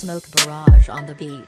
Smoke Barrage on the beat.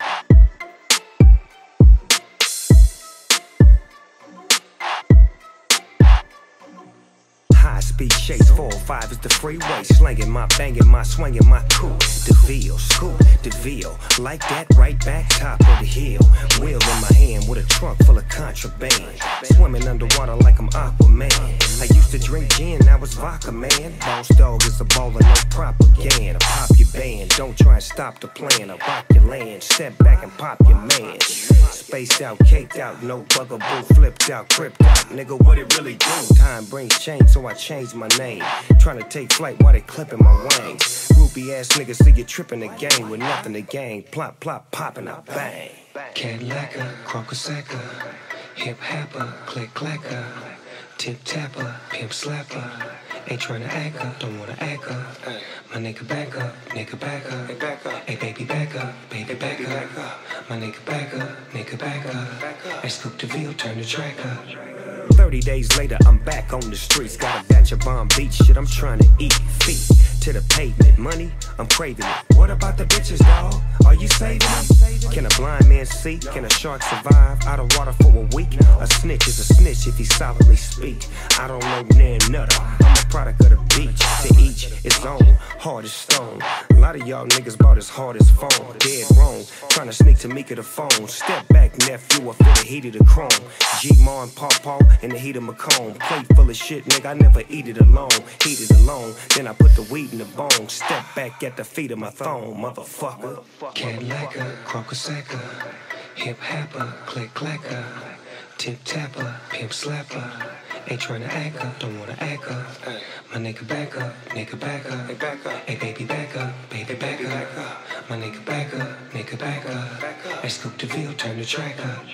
High speed chase, 405 is the freeway. Slanging my, banging my, swinging my coupe. DeVille, scoop, DeVille. Like that, right back, top of the hill. Wheel in my hand with a trunk full of contraband. Swimming underwater like I'm Aquaman. I used to drink gin, now it's vodka, man. Boss dog is a baller, no propaganda. Pop your band, don't try and stop the plan. I rock your land, step back and pop your man. Spaced out, caked out, no bugaboo, flipped out, cripped out. Nigga, what it really do? Time brings change, so I changed my name. Tryna take flight while they clipping my wings. Groupie ass niggas see you tripping the game with nothing to gain. Plop, plop, popping out, bang. Cadillaca, crocosacca, hip happer, click clacker, tip tapper, pimp slapper. Ain't tryna act up, don't wanna act up. My nigga back up, nigga back up. Hey baby back up, baby back up. My nigga back up, nigga back up. Hey Scoop DeVille, turn the track up. 30 days later, I'm back on the streets. Got a batch of Bomb Beach shit, I'm trying to eat. Feet to the pavement, money, I'm craving it. What about the bitches, dawg? Are you saving them? Can a blind man see? Can a shark survive out of water for a week? A snitch is a snitch if he solidly speak. I don't know near nutter. I'm a product of the beach. To each its own, hard as stone. A lot of y'all niggas bought as hard as phone. Dead wrong, trying to sneak Tamika the phone. Step back, nephew, I feel the heat of the chrome. G-Ma and Paw in the heat of Macomb. Plate full of shit, nigga, I never eat it alone. Heat it alone, then I put the weed in the bone. Step back at the feet of my throne, motherfucker. Cadillaca, crocosacca, hip happer, click clacker, tip tapper, pimp slapper. Ain't tryna act up, don't wanna act up. My nigga back up, nigga back up. Hey baby back up, baby back up. My nigga back up, nigga back up. Hey Scoop DeVille, turn the track up.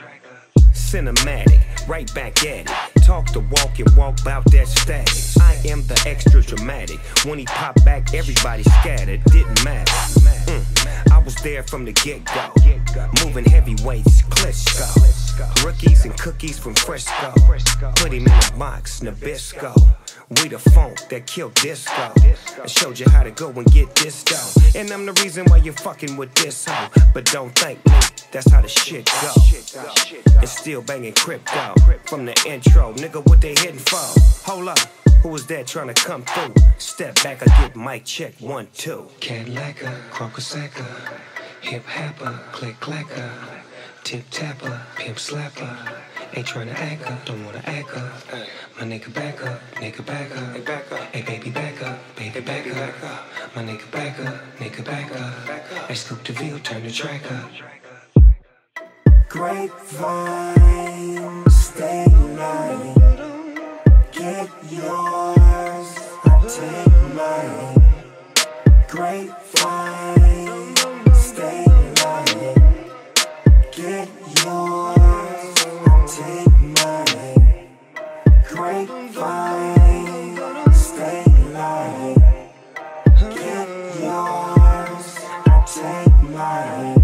Cinematic, right back at it. Talk the walk and walk about that status. I am the extra dramatic. When he popped back, everybody scattered. Didn't matter. I was there from the get-go. Moving heavyweights, Klitschko. Rookies and cookies from Frisco. Put him in a box, Nabisco. We the funk that killed disco. I showed you how to go and get this dough. And I'm the reason why you're fucking with this hoe. But don't thank me, that's how the shit go. It's still banging crypto from the intro. Nigga, what they hitting for? Hold up, who was that trying to come through? Step back, I get mic check 1, 2. Cadillaca, crocosacca, hip happer, click clacker, tip tapper, pimp slapper. Ain't tryna act up, don't wanna act up. My nigga back up, nigga back up. Hey baby back up, baby back up. My nigga back up, nigga back up. Hey Scoop DeVille, turn the track up. Grapevine, stay light. Get yours, I take mine. Grapevine, stay light. Get yours, I take mine. Grapevine, stay light. Get yours, I take mine.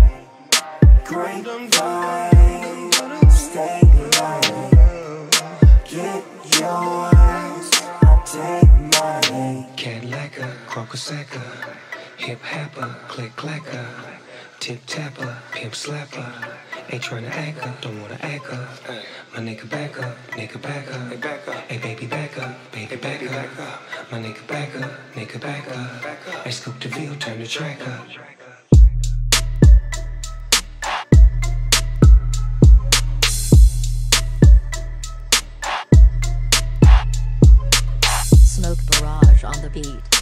Grapevine, stay light. Get yours, I take mine. Cadillaca, crocosacca, hip happer, click clacker, tip tapper, pimp slapper. Ain't tryna act up, don't wanna act up. My nigga back up, nigga back up. Hey baby back up, baby back up. My nigga back up, nigga back up. Hey Scoop DeVille, turn the track up. Smoke Barrage on the beat.